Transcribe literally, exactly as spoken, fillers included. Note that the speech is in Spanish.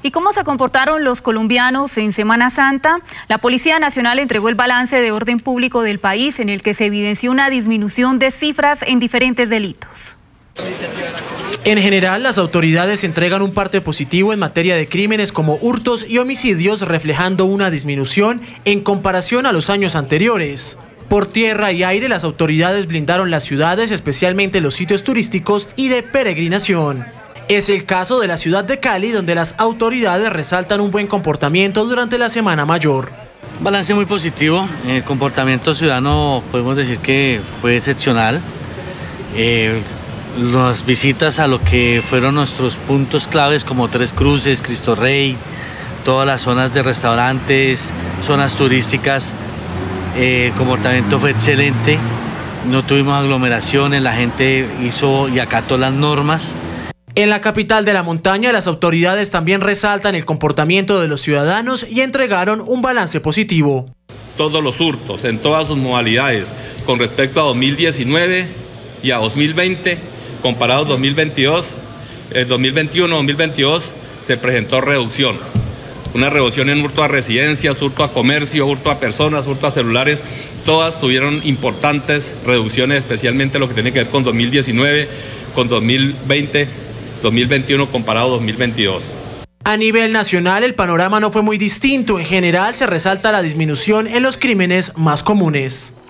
¿Y cómo se comportaron los colombianos en Semana Santa? La Policía Nacional entregó el balance de orden público del país, en el que se evidenció una disminución de cifras en diferentes delitos. En general, las autoridades entregan un parte positivo en materia de crímenes como hurtos y homicidios, reflejando una disminución en comparación a los años anteriores. Por tierra y aire, las autoridades blindaron las ciudades, especialmente los sitios turísticos y de peregrinación. Es el caso de la ciudad de Cali, donde las autoridades resaltan un buen comportamiento durante la Semana Mayor. Un balance muy positivo. El comportamiento ciudadano podemos decir que fue excepcional. Eh, las visitas a lo que fueron nuestros puntos claves como Tres Cruces, Cristo Rey, todas las zonas de restaurantes, zonas turísticas, eh, el comportamiento fue excelente. No tuvimos aglomeraciones, la gente hizo y acató las normas. En la capital de la montaña, las autoridades también resaltan el comportamiento de los ciudadanos y entregaron un balance positivo. Todos los hurtos en todas sus modalidades con respecto a dos mil diecinueve y a dos mil veinte, comparados a dos mil veintidós, el dos mil veintiuno dos mil veintidós se presentó reducción. Una reducción en hurto a residencias, hurto a comercio, hurto a personas, hurto a celulares. Todas tuvieron importantes reducciones, especialmente lo que tiene que ver con dos mil diecinueve, con dos mil veinte, dos mil veintiuno comparado a dos mil veintidós. A nivel nacional, el panorama no fue muy distinto. En general, se resalta la disminución en los crímenes más comunes.